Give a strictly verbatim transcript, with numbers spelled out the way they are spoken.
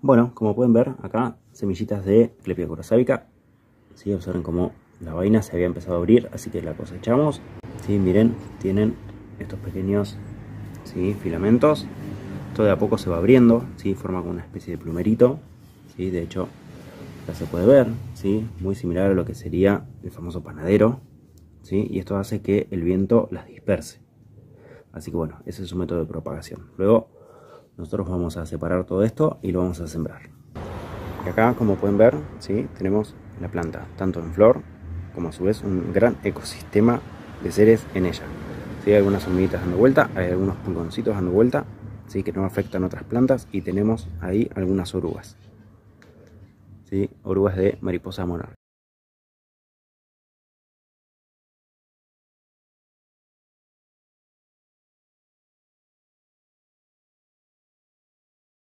Bueno, como pueden ver acá, semillitas de Clepia sábica. ¿Sí? Observen cómo la vaina se había empezado a abrir, así que la cosechamos. ¿Sí? Miren, tienen estos pequeños, ¿sí?, filamentos. Todo de a poco se va abriendo, ¿sí? Forma como una especie de plumerito, ¿sí? De hecho, ya se puede ver, ¿sí? Muy similar a lo que sería el famoso panadero, ¿sí? Y esto hace que el viento las disperse. Así que bueno, ese es su método de propagación. Luego nosotros vamos a separar todo esto y lo vamos a sembrar. Y acá, como pueden ver, ¿sí?, tenemos la planta, tanto en flor como a su vez un gran ecosistema de seres en ella. ¿Sí? Hay algunas hormiguitas dando vuelta, hay algunos pulgoncitos dando vuelta, ¿sí?, que no afectan otras plantas, y tenemos ahí algunas orugas, ¿sí? Orugas de mariposa monarca.